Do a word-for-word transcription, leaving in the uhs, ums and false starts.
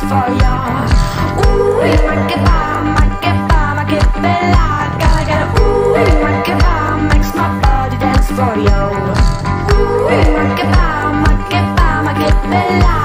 for ya. Ooh, you make it bomb, make it bomb, make it bella. Gotta get a ooh, you make it bomb, makes my body dance for you. Ooh, you make it bomb, make it bomb, make it bella.